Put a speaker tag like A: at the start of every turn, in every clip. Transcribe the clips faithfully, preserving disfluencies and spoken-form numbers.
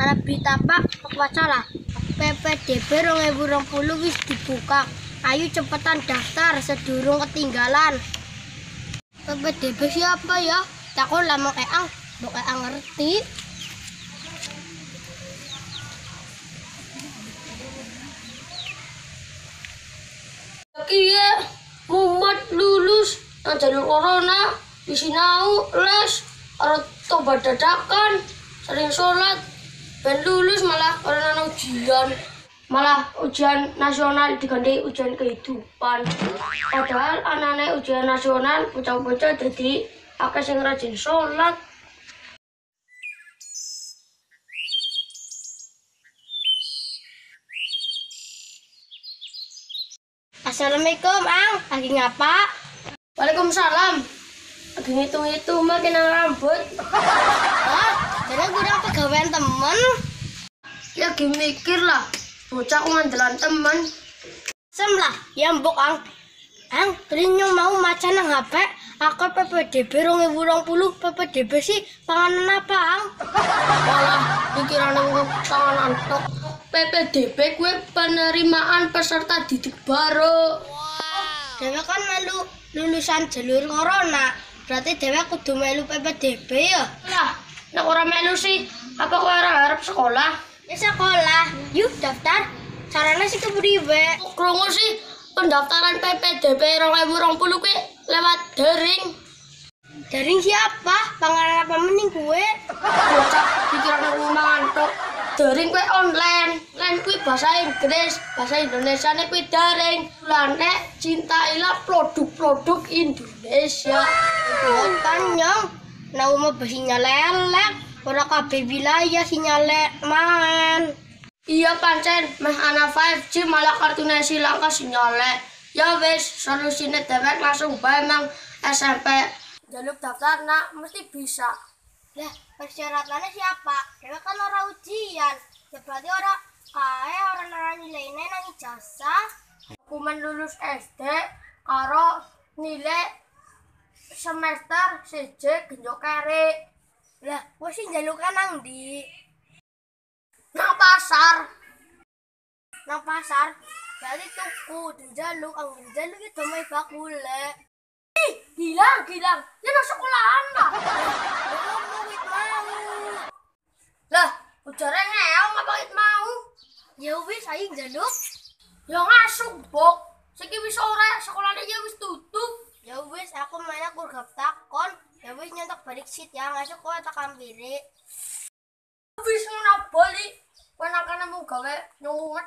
A: Mana berita Pak, apa salah? P P D B dua ribu dua puluh wis dibuka. Ayo cepetan daftar sedurung ketinggalan. P P D B siapa ya? Takut lama Eang, Dok Eang ngerti.
B: Iya, mumet lulus nang jalur corona, disinau les, orang tobat dadakan, sering sholat, ben lulus malah orang ujian, malah ujian nasional diganti ujian kehidupan. Padahal anane ujian nasional bocah-bocah jadi akeh sing rajin sholat.
A: Assalamualaikum, Ang. Lagi ngapa?
B: Waalaikumsalam. Lagi ngitung-ngitung makin rambut.
A: Ah, jadi kurang pegawaian temen.
B: Ya lagi mikir lah, bocah aku ngandelan temen.
A: Sem lah, ya mbok Ang. Ang, terinyo mau maca nang H P. Aku P P D B dua ribu dua puluh. P P D B sih panganan apa, Ang?
B: Malah pikiran aku panganan tok. P P D B gue penerimaan peserta didik baru.
A: Dewe kan melu lulusan jalur corona. Berarti Dewe kudu melu P P D B ya?
B: Lah, nek ora melu sih, apa kowe ora arep sekolah?
A: Ya sekolah. Yuk daftar. Caranya sih kepriwe?
B: Krungu sih pendaftaran P P D B dua ribu dua puluh kuwi lewat daring.
A: Daring siapa? Panganan apa mending gue?
B: Bocah pikiran aku mangan tok. Daring kuwi online, lan kuwi bahasa Inggris, bahasa Indonesia nek kuwi daring. Lan nek cintailah produk-produk Indonesia.
A: Botan nyong. Nah umah sinyal lelek. Ora kabeh wilayah sinyal main.
B: Iya pancen, meh ana lima G malah kartune silang ka sinyale. Ya wis, solusine dhewek langsung bae mang S M P. Jaluk daftar nak mesti bisa.
A: Lah, persyaratannya siapa? Dewe kan orang ujian. Ya berarti orang kae orang orang nilainya nang ijazah.
B: Dokumen lulus S D karo nilai semester siji genjok kere.
A: Lah, wis sing njalukan nang ndi?
B: Nang pasar.
A: Nang pasar. Berarti tuku dan jaluk, ang jaluk itu may bakule.
B: Ih, gilang, gilang. Ya nang sekolahan lah. Lah, ujare ngeong apa it mau?
A: Ya wis ayo njaluk.
B: Ya ngasuk, Bok. Saiki wis sore, sekolahnya ya wis tutup.
A: Ya wis aku mainnya kurgap takon. Ya wis nyentak balik sit ya, ngasuk kowe tak ambire.
B: Wis ngono balik. Kowe nang kana mung gawe nyunget.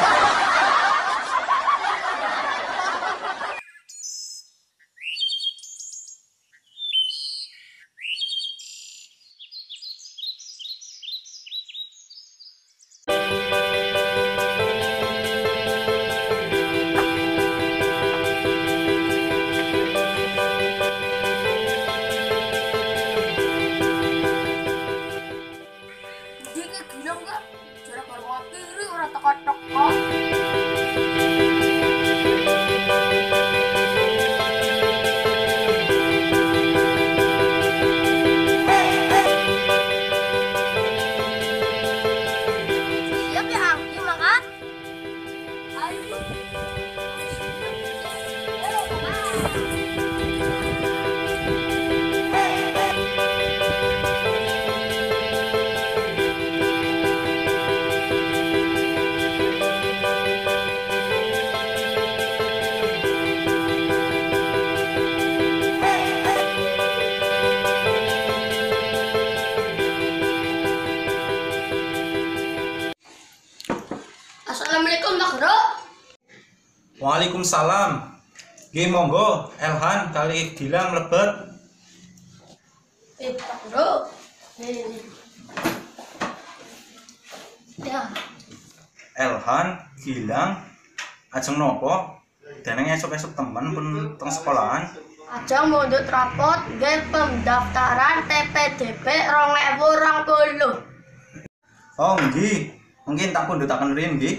B: Assalamualaikum Pak Guru.
C: Waalaikumsalam. Nggih monggo Elhan kali Gilang mlebet.
B: Eh Pak Guru. Ya.
C: Elhan, Gilang, ajeng nopo? Deneng esuk-esuk temen pun teng sekolahan.
B: Ajeng mundut rapot nggih pendaftaran P P D B dua ribu dua puluh.
C: Oh nggih, mungkin tak pundhutaken riyin nggih.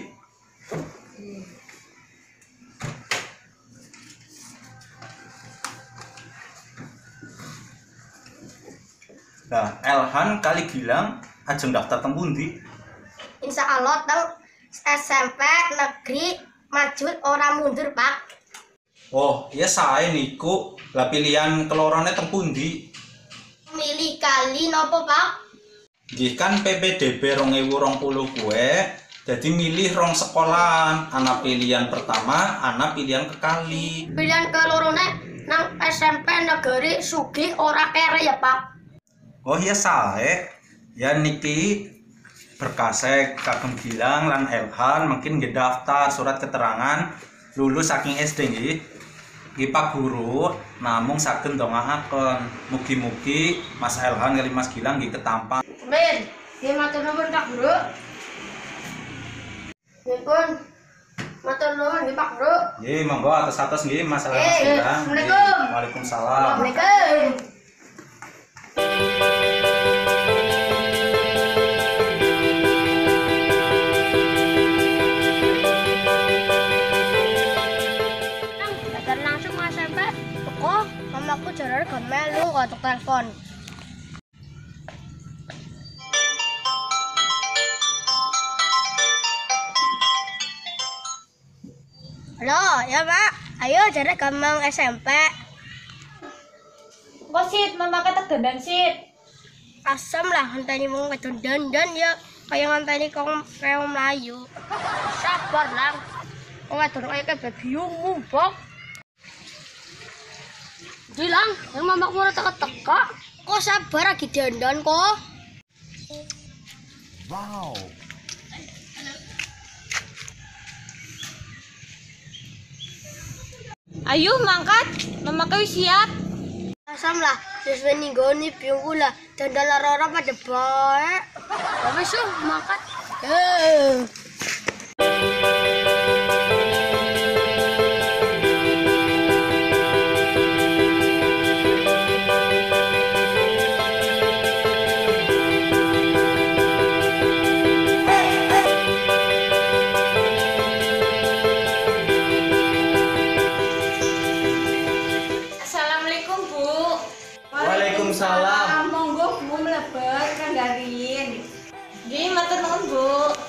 C: Nah, Elhan kali Gilang ajeng daftar teng pundi?
A: Insya Allah teng S M P negeri Majud ora mundur, Pak.
C: Oh, iya sae niku. Lah pilihan kelorone teng pundi?
A: Milih kali nopo, Pak?
C: Nggih kan P P D B dua ribu dua puluh kuwe, jadi milih rong sekolahan. Ana pilihan pertama, ana pilihan kekali.
A: Pilihan kelorone nang S M P negeri sugih ora kere ya, Pak.
C: Oh iya sae. Ya niki berkasek kagem Gilang lan Elhan mungkin nggih daftar surat keterangan lulus saking S D nggih. Nggih Pak Guru, namung saged ndongaaken mugi-mugi Mas Elhan kali Mas Gilang nggih ketampa.
B: Ben, nggih matur nuwun Pak Guru. Nipun matur nuwun nggih Pak Guru.
C: Nggih, monggo atas-atas nggih Mas Elhan
B: Eh,
C: Mas Gilang.
B: Assalamualaikum.
C: Nggih, Waalaikumsalam.
B: Assalamualaikum.
A: Belajar langsung S M P. Kok mamaku jarane gak melu kok untuk telepon. Halo, ya Pak. Ayo jarane gampang S M P.
D: Kok sit, mama kata dandan sit.
A: Asam lah ngenteni wong wedon dandan ya kaya ngenteni kong keong Melayu. Sabar lang. Wong wedon kaya babi mumbok.
B: Gilang, yang mamak murah teka-teka.
A: Kok sabar lagi dandan kok?
D: Ayo mangkat, mama kau siap.
A: Asam lah, sesuai nih goni piungku lah. Dandan lara pada baik.
B: Wis yo makan.
A: Eh.
D: Assalamualaikum Bu.
C: Waalaikumsalam.
D: Monggo Bu mlebet kanggarin. Nggih matur nuwun Bu.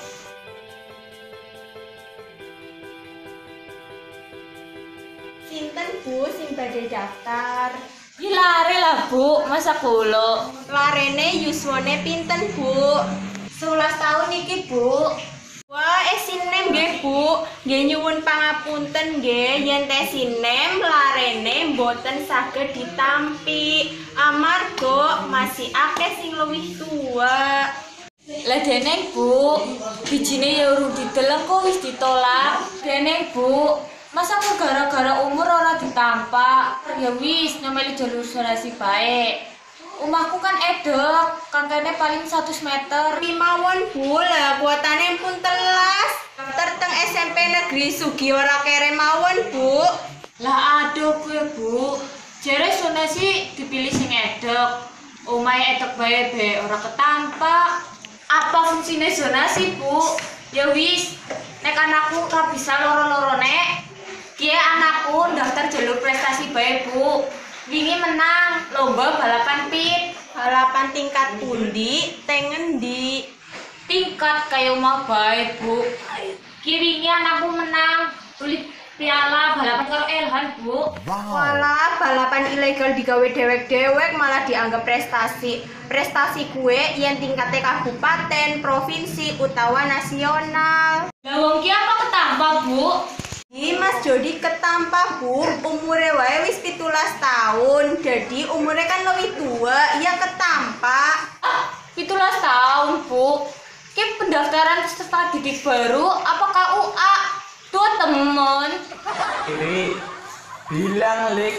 D: Sinten Bu sing badhe daftar? Ki lare lah Bu, masa kula. Larene yuswane pinten Bu? sewelas tahun iki Bu. Wah, eh sinem nggih Bu. Nggih nyuwun pangapunten nggih yen teh sinem larene mboten saged ditampi amarga masih akeh sing luwih tua. Lah deneng Bu, bijine ya urung dideleng kok wis ditolak. Deneng Bu, masa kok gara-gara umur ora ditampa? Ya wis nyameli jalur zonasi bae. Omahku kan edok, kangkene paling satu meter. Limawon Bu, lah kuotane pun telas. Daftar teng S M P negeri Sugi ora kere mawon Bu. Lah aduh kuwi Bu, jare zonasi dipilih sing edok. Omahe edok bae be ora ketampa. Apa fungsine zonasi Bu? Ya wis, nek anakku ora bisa loro-lorone, kiye anakku daftar jalur prestasi bae Bu. Wingi menang lomba balapan pit. Balapan tingkat pundi, teng ngendi? Tingkat kaya mau bae Bu. Ki wingi anakku menang tulis piala balapan karo Elhan Bu. Walah, balapan ilegal digawe dewek-dewek malah dianggap prestasi. Prestasi kue yen tingkatnya kabupaten, provinsi, utawa nasional. Lah wong ki apa ketampa Bu? Ih Mas Jody ketampa Bu, umure wae wis pitulas tahun. Jadi umure kan lebih tua, iya ketampa. Ah, pitulas tahun Bu. Ki pendaftaran peserta didik baru apa K U A? Tuh temen.
E: Kiri bilang lik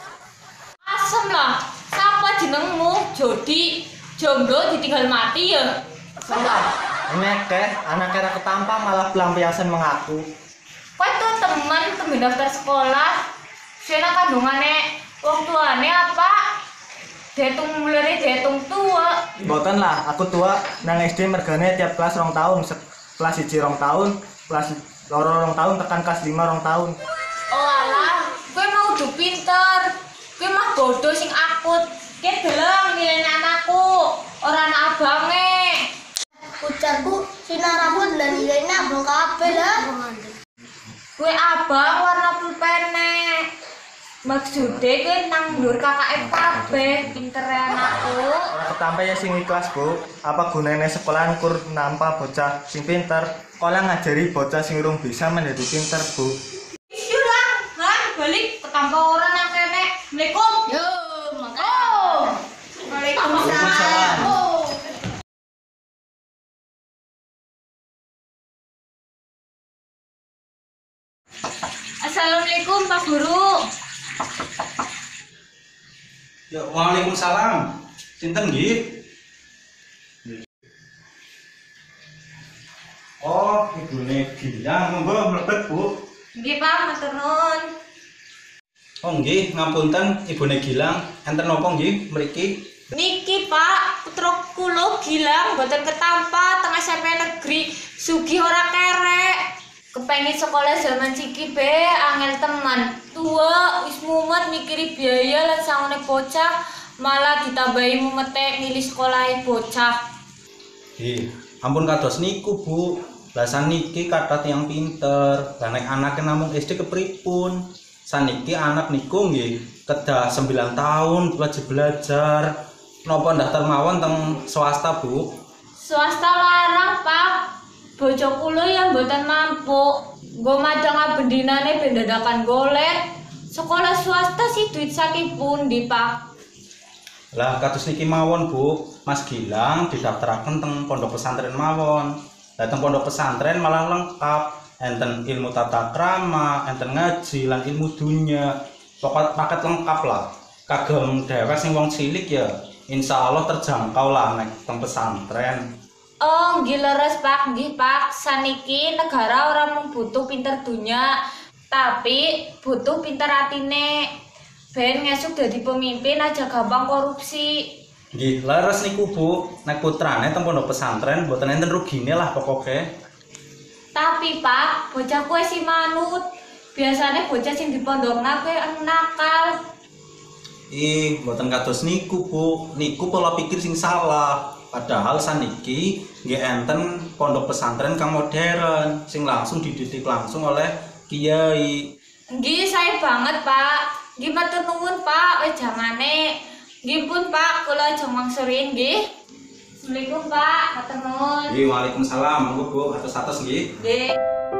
D: Asem lah, siapa jenengmu? Jody, jomblo ditinggal mati ya?
E: salah enek teh anak era ketampa malah pelampiasan mengaku.
D: Kau tuh temen temen daftar sekolah. Sena kandungannya wong tuane apa? Detung mulai detung tua.
E: Boten lah aku tua nang S D mergane tiap kelas rong tahun. Se- kelas siji rong tahun, kelas loro rong tahun tekan kelas lima rong tahun.
D: Oh alah, gue mau udah pinter. Gue mah bodoh sing akut. Kayak deleng nilainya anakku, orang anak abange.
A: ujarku sinar rambut dan ini abang kabeh lah.
D: Kue abang warna pulpene. Maksudnya kue nang ndur K K M kabeh, pinter anakku.
E: Ora ketampe ya sing ikhlas, Bu. Apa gunane sekolahan kur nampa bocah sing pinter? Kala ngajari bocah sing urung bisa menjadi pinter, Bu.
D: Syulang, kan balik ketampa orang nang kene. Assalamualaikum.
A: Yo,
D: Oh.
E: Waalaikumsalam.
D: Oh. Assalamualaikum Pak Guru.
C: Ya, waalaikumsalam. Sinten nggih? Oh, ibune Gilang, monggo mlebet, Bu.
D: Nggih Pak, matur nuwun.
C: Oh nggih, ngapunten ibune Gilang, enten napa nggih mriki?
D: Niki Pak, putra kula Gilang mboten ketampa teng S M P negeri sugih ora kerek. Kepengin sekolah zaman ciki be angel teman. Tua wis mumet mikiri biaya lan sangone bocah malah ditambahi mumete milih sekolahe bocah.
C: Nggih, ampun kados niku, Bu. Lah niki kathah tiyang pinter. Lah nek anake namung S D kepripun? Saniki anak niku nggih kedah sembilan tahun wajib belajar. Napa daftar mawon teng swasta, Bu?
D: Swasta larang, Pak. Bojo kula yang mboten mampu. Nggo madang abendinane ben dadakan golek. Sekolah swasta sih duit saking pundi, Pak?
C: Lah kados niki mawon, Bu. Mas Gilang didaftaraken teng pondok pesantren mawon. Lah teng pondok pesantren malah lengkap. Enten ilmu tata krama, enten ngaji lan ilmu dunya. Pokok paket lengkap lah. Kagem dhewek sing wong cilik ya, insya Allah terjangkau lah nek teng pesantren.
D: Oh, nggih leres Pak, nggih Pak. Saniki negara ora mung butuh pinter dunya, tapi butuh pinter atine. Ben ngesuk dadi pemimpin aja gampang korupsi.
C: Nggih, leres niku Bu. Nek putrane teng pondok pesantren mboten enten rugine lah pokoke.
D: Tapi Pak, bocah kue si manut. Biasanya bocah sing di pondok nabe nakal.
C: Ih, mboten kados niku, Bu. Niku pola pikir sing salah. Padahal saniki nggih enten pondok pesantren kang modern sing langsung dididik langsung oleh kiai.
D: Nggih, saya banget Pak. Nggih matur nuwun Pak, wejangane. Nggih pun Pak, kula aja mangsurin nggih. Assalamualaikum Pak, matur nuwun.
C: Nggih, waalaikumsalam. Monggo Bu, atus-atus nggih.
D: Nggih.